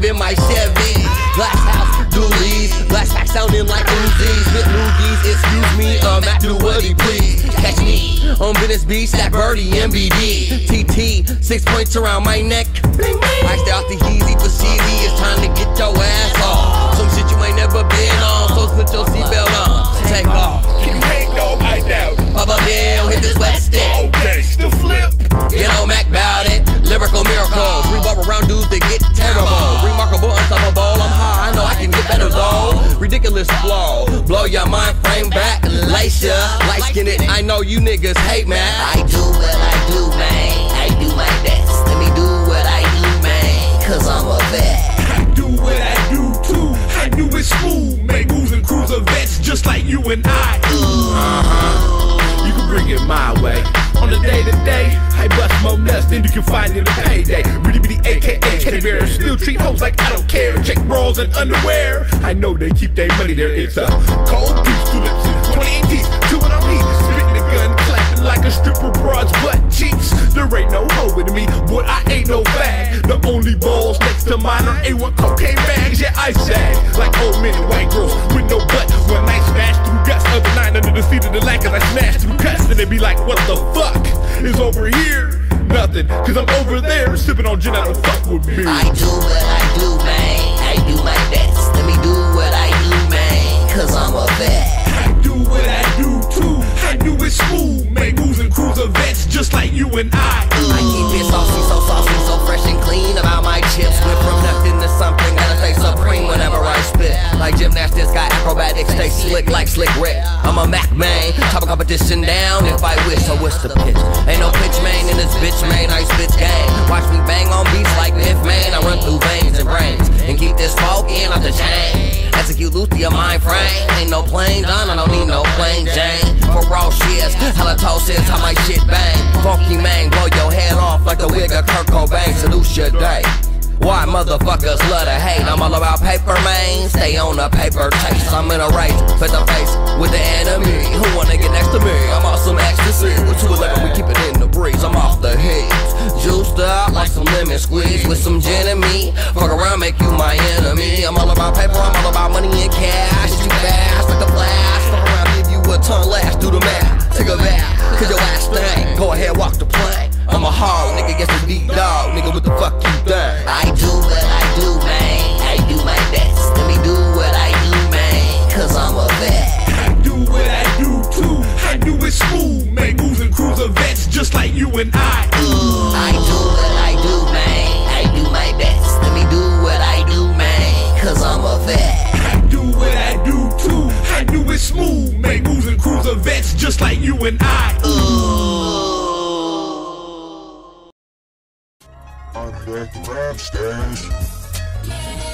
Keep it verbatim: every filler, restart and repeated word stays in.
in my Chevy. Glass house, dualies, glass pack sounding like Uzis. With loogies, excuse me, um, I do what he please. Catch me on Venice Beach, that birdie M B D. T T, six points around my neck. I stay off the easy for cheesy, it's time to get your ass off. Some shit you ain't never been on, so put your seatbelt on. Take off. You ain't no I doubt. Bubba Bill, hit this wet stick. Okay, still flip. Get on Mac bout it. Lyrical miracles. Revolve around dudes that get terrible. Remarkable, unstoppable. I'm high, I know I can get better though. Ridiculous flow. Blow your mind frame back. Lace ya. Light skin it. I know you niggas hate, man. I do what I do, man. I do my best. Let me do what I do, man. Cause I'm a vet. I do what I do too. I do it smooth. Make moves and cruise events just like you and I. Uh-huh. You can bring it my way. On the day to day, I bust more nuts than you can find in a payday. Really bitty A K A teddy bear. Still treat hoes like I don't care. Check bras and underwear. I know they keep their money there. It's a cold piece, two lips, twenty-eight teeth, two on me. Spitting the gun, clapping like a stripper broad's butt cheeks. There ain't no hoe with me, but I ain't no fag. The only balls next to mine are A one cocaine bags. Yeah, I sag like old men and white girls with no butt. When I smash through guts, other nine under the seat of the lag, cause I smash through cuts. Then they be like, what the fuck is over here? Nothing, cause I'm over there sipping on gin out of fuck with me. I do what I do, man. I do my best. Let me do what I do, man. Cause I'm a vet. I do what I do too. I do it smooth. Make moves and cruise events just like you and I. I keep it saucy, so saucy, so fresh and clean about my chips. Went from nothing to something, gotta stay supreme whenever I spit. Like gymnastics, got acrobatics, stay slick like Slick Rick. I'm a Mac man, top of competition down if I wish. So what's the pitch? Ain't no pitch man in this bitch, man. I spit game. Watch me bang on beats like Biff, man. I run through veins and brains and keep this folk in off the chain. Execute loose to your mind frame. Ain't no plain done, I don't need no plain Jane. For raw shits, halitosis, how my shit bang. Funky man, blow your head off like the wig of Kurt Cobain. Seduce your day. Why motherfuckers love to hate? I'm all about paper, man. Stay on the paper chase. I'm in a race, face to face with the enemy. Who wanna get next to me? I'm on some ecstasy. With two eleven, we keep it in the breeze. I'm off the heat. Juiced up like some lemon squeeze with some gin in me. Fuck around, make you my enemy. I'm all about paper, I'm all about money and cash. Hit you fast like a blast. Fuck around, give you a ton last. Do the math, take a bath, cause your ass stank. Go ahead, walk the plank. I'm a hard nigga, guess the deep dog. Nigga, what the fuck you think? I do what I do, man. I do my best. Let me do what I do, man. Cause I'm a vet. I do what I do too. I do it smooth. Make moves and cruise events just like you and I. I do what I do, man. I do my best. Let me do what I do, man. Cause I'm a vet. I do what I do too. I do it smooth. Make moves and cruise events just like you and I. I'm back to rap stars.